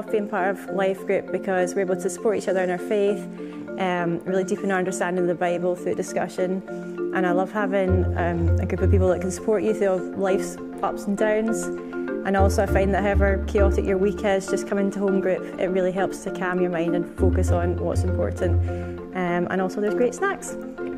love being part of Life Group because we're able to support each other in our faith, really deepen our understanding of the Bible through discussion. And I love having a group of people that can support you through life's ups and downs. And also I find that however chaotic your week is, just coming to home group, it really helps to calm your mind and focus on what's important. And also there's great snacks.